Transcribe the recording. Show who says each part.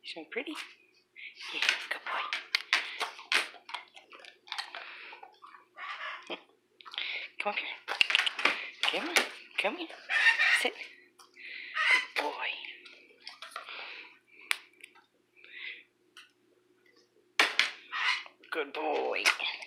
Speaker 1: Isn't it pretty? Yeah, good boy. Come up here. Come on. Come here. Sit. Good boy. Good boy.